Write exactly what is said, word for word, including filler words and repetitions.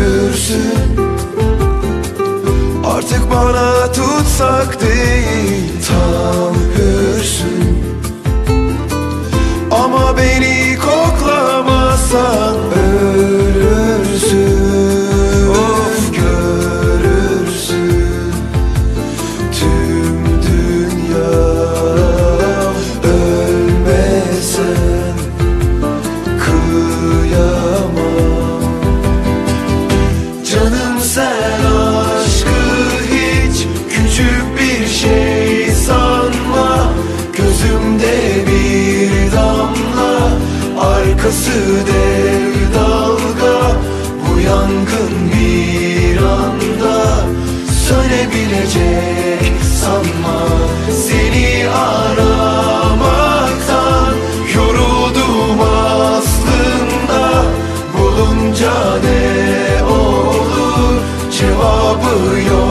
görürsün. Artık bana tutsak değil, tam hürsün. Ama beni koklamazsan ölürsün. Of, görürsün tüm dünya. Ölmesen kıyamam. Canım, sen aşkı hiç küçük bir şey sanma. Gözümde bir damla, arkası dev dalga. Bu yangın bir anda sönebilecek sanma. Seni aramaktan yoruldum aslında. Bulunca ne olur, cevabı yok.